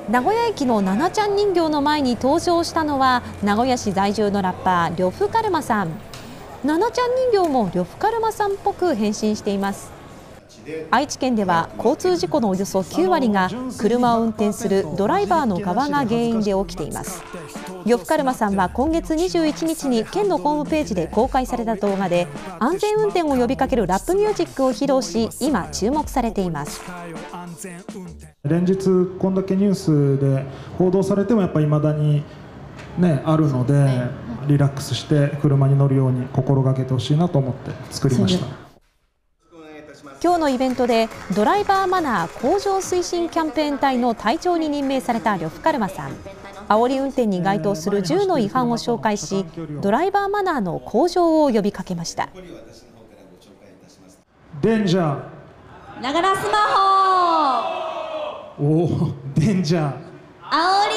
名古屋駅のナナちゃん人形の前に登場したのは名古屋市在住のラッパー、呂布カルマさん。ナナちゃん人形も呂布カルマさんっぽく変身しています。愛知県では交通事故のおよそ9割が車を運転するドライバーの側が原因で起きています。呂布カルマさんは今月21日に県のホームページで公開された動画で安全運転を呼びかけるラップミュージックを披露し、今注目されています。 連日こんだけニュースで報道されてもやっぱり未だにねあるので、リラックスして車に乗るように心がけてほしいなと思って作りました。 今日のイベントでドライバーマナー向上推進キャンペーン隊の隊長に任命された呂布カルマさん、煽り運転に該当する10の違反を紹介し、ドライバーマナーの向上を呼びかけました。 デンジャー、 ながらスマホ、 おお、デンジャー、 煽り